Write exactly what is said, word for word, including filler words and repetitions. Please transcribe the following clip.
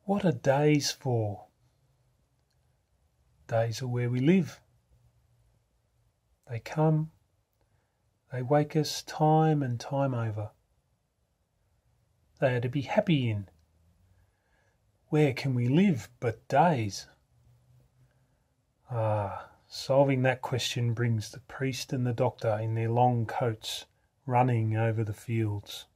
What are days for? Days are where we live. They come, they wake us time and time over. They are to be happy in. Where can we live but days? Ah, solving that question brings the priest and the doctor in their long coats running over the fields.